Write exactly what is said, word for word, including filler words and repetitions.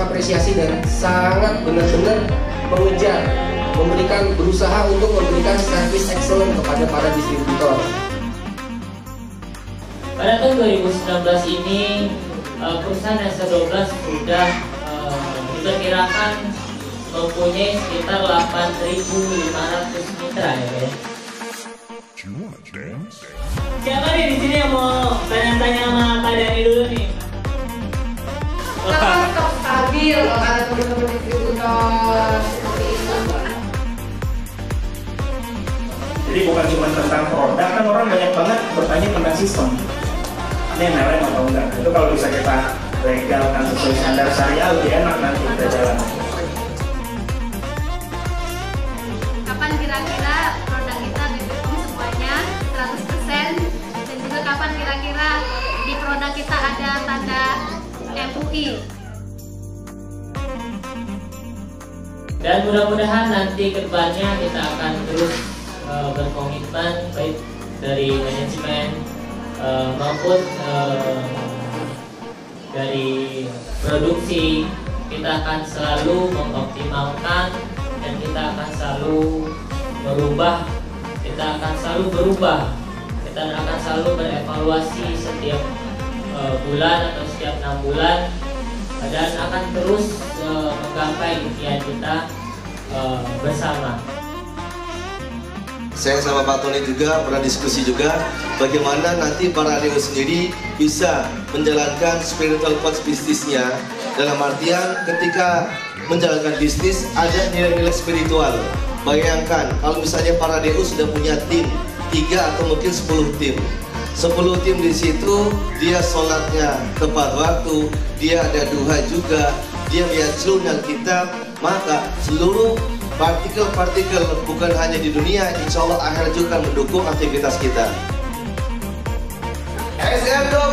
mengapresiasi dan sangat benar-benar mengejar, memberikan berusaha untuk memberikan service excellent kepada para distributor. Pada tahun dua ribu sembilan belas ini perusahaan S dua belas sudah uh, diperkirakan mempunyai sekitar delapan ribu lima ratus mitra ya guys. Siapa nih di sini yang mau tanya-tanya sama Kak Dani dulu nih? Kenapa tetap stabil kalau ada teman-teman distributor seperti itu? Jadi bukan cuma tentang produk, kan orang banyak banget bertanya tentang sistem. Ini M L M atau enggak? Itu kalau bisa kita legalkan sesuai standar syariah lebih enak nanti kita jalan. Kapan kira-kira produk kita B P O M semuanya seratus persen, dan juga kapan kira-kira di produk kita ada tanda M U I? Dan mudah-mudahan nanti ke depannya kita akan terus uh, berkomitmen baik dari manajemen uh, maupun uh, dari produksi. Kita akan selalu mengoptimalkan dan kita akan selalu merubah, kita akan selalu berubah, kita akan selalu berevaluasi setiap uh, bulan atau setiap enam bulan, dan akan terus uh, menggapai impian kita uh, bersama. Saya sama Pak Tony juga pernah diskusi juga bagaimana nanti para D O sendiri bisa menjalankan spiritual coach bisnisnya, dalam artian ketika menjalankan bisnis ada nilai-nilai spiritual. Bayangkan kalau misalnya para D O sudah punya tim tiga atau mungkin sepuluh tim, sepuluh tim di situ dia sholatnya tepat waktu, dia ada duha juga, dia lihat jurnal kitab, maka seluruh partikel-partikel bukan hanya di dunia, insya Allah akhirat juga mendukung aktivitas kita. S M dua